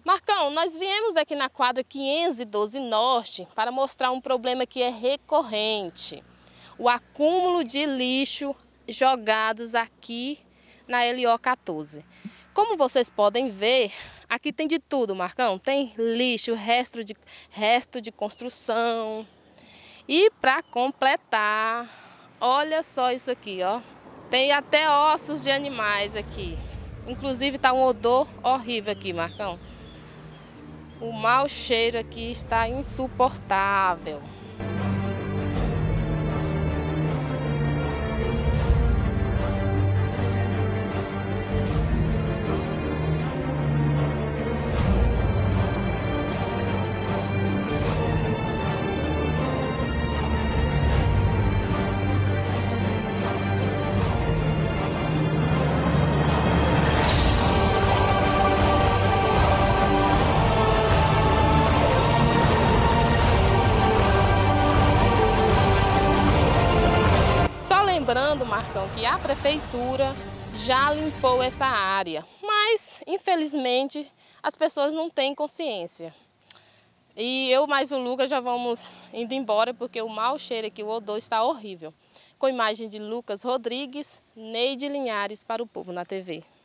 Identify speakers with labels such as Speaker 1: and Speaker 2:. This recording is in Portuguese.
Speaker 1: Marcão, nós viemos aqui na quadra 512 Norte para mostrar um problema que é recorrente. O acúmulo de lixo jogados aqui na LO 14. Como vocês podem ver, aqui tem de tudo, Marcão. Tem lixo, resto de construção. E para completar, olha só isso aqui, ó. Tem até ossos de animais aqui. Inclusive tá um odor horrível aqui, Marcão. O mau cheiro aqui está insuportável. Lembrando, Marcão, que a prefeitura já limpou essa área, mas infelizmente as pessoas não têm consciência. E eu mais o Lucas já vamos indo embora porque o mau cheiro aqui, o odor está horrível. Com imagem de Lucas Rodrigues, Neide Linhares para o Povo na TV.